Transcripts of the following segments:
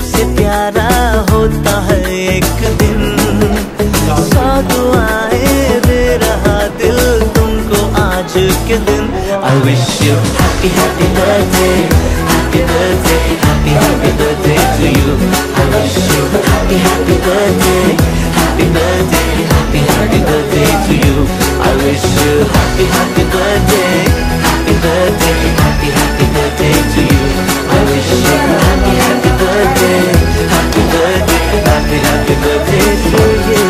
से प्यारा होता है एक दिन। 100 दुआएं दे रहा दिल तुमको आज के दिन। I wish you happy happy birthday, happy birthday, happy happy birthday to you. I wish you happy happy birthday, happy birthday, happy happy birthday to you. I wish you happy happy birthday, happy birthday, happy happy birthday to you. I wish you happy happy birthday, happy birthday, happy happy birthday to you.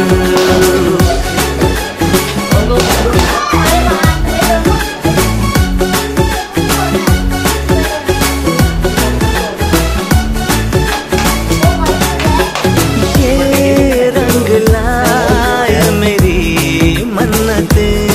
ये रंग लाए मेरी मन्नतें,